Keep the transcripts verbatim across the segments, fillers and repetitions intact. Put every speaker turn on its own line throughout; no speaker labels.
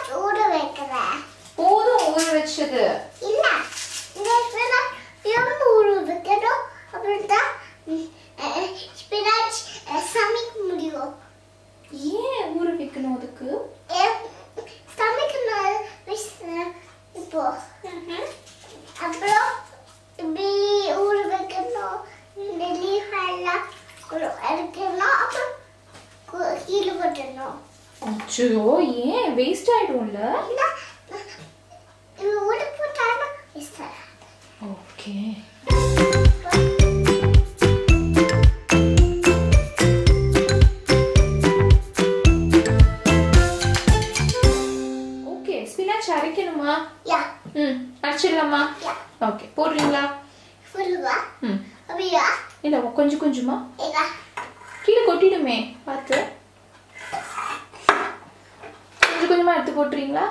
ஊற வைக்கிறேன்.
போதும் ஊற வச்சது.
இல்ல இந்த ஸ்பினாச் எவ்வளவு ஊற வைக்கணும் அப்படிதான் ஸ்பினாச் சமைக்க முடியும்.
ஏன் ஊற வைக்கணும் அதுக்கு?
சமைக்கணும் இப்போ அப்புறம் இப்படி ஊற வைக்கணும். இந்த லீஃப் எல்லாம் எடுக்கணும். அப்புறம் கீழே போட்டணும்.
அச்சோ ஏன் வேஸ்ட் ஆயிடும்ல?
இது ஊற போட்டாலும் வேஸ்ட் ஆகாது.
ஓகே. ஓகே ஸ்பினாச் அரைக்கணுமா?
யா.
ம் அரைச்சிடலாமா?
யா.
ஓகே போடுறீங்களா?
ஃபுல்லா?
ம்
அப்படியா?
இல்லை கொஞ்சம் கொஞ்சமா
இல்ல
கீழே கொட்டிடுமே பார்த்து. கொஞ்சம் கொஞ்சமா எடுத்து போட்டுறீங்களா?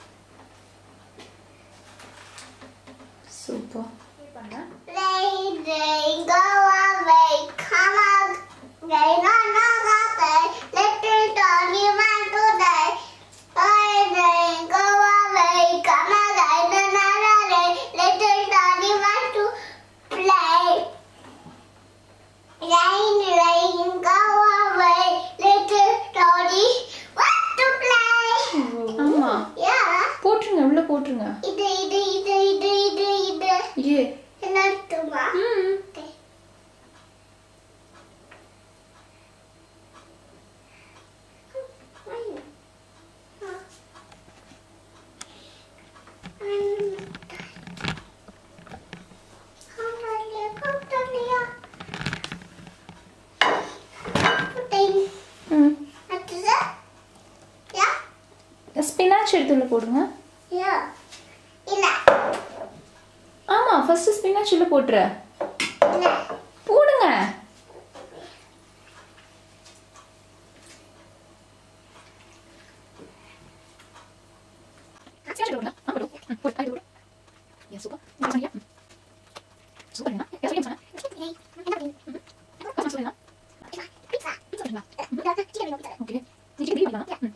சூப்பர். பண்ண
Rain, rain, go away, come on. Rain on the water, little Tony went to die. Rain, rain, go away, come on. Rain, another rain, little Tony went to play. Rain, rain, go away, little Tony went to play.
ஆமா
Yeah.
போட்டுருங்க உள்ள போட்டுருங்க.
இது இது இது இது இது இது
ஏ
என்னத்துமா?
ம்
Okay.
ம் ஸ்பினாச் எடுத்து உள்ள போடுங்க. ஆமா ஃபர்ஸ்ட் ஸ்பினாச் உள்ள போட்டுற. போடுங்க. ஓகே